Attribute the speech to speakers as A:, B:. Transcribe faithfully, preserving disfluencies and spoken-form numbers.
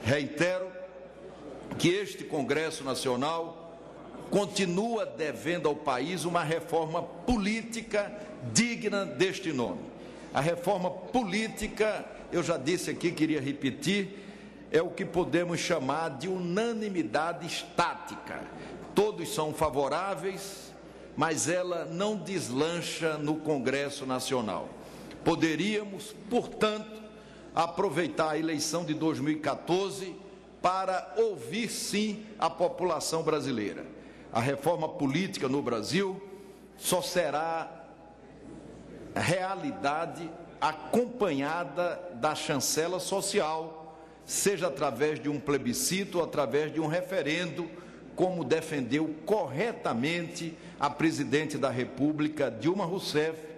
A: Reitero que este Congresso Nacional continua devendo ao país uma reforma política digna deste nome. A reforma política, eu já disse aqui, queria repetir, é o que podemos chamar de unanimidade estática. Todos são favoráveis, mas ela não deslancha no Congresso Nacional. Poderíamos, portanto, aproveitar a eleição de dois mil e quatorze para ouvir, sim, a população brasileira. A reforma política no Brasil só será realidade acompanhada da chancela social, seja através de um plebiscito ou através de um referendo, como defendeu corretamente a presidente da República, Dilma Rousseff,